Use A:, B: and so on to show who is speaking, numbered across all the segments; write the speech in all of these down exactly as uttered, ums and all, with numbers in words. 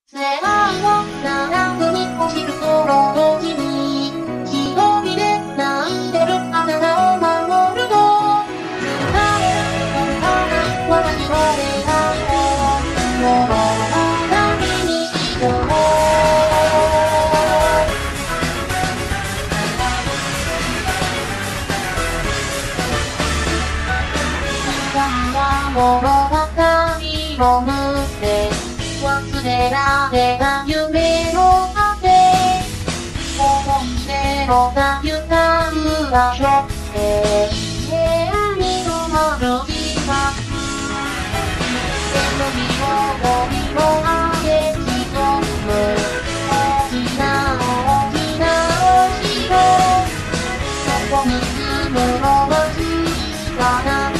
A: 願いをならずに落ちるその時に、一人で泣いてるあなたを守ると、誰か私の願いを、もう何にしよう。物語を縫って忘れられた夢の果て、思い出のがゆかる場所で部屋に泊まる時間、手のひを森のあげ潜む大きな大きなお城、そこに住むのは小さな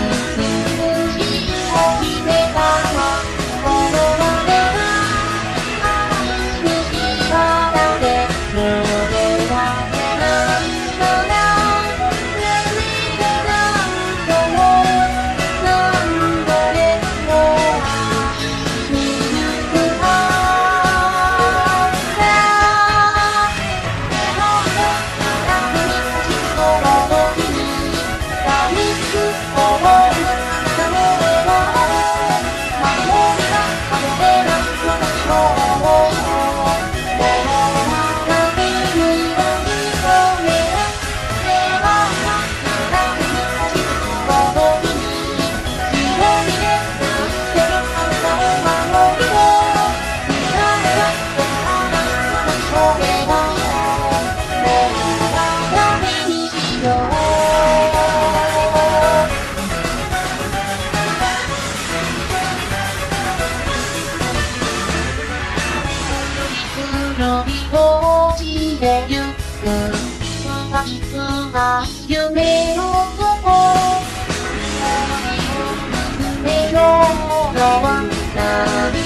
A: 飛び落ちてゆく不可実な夢の底、思いを含めようのは何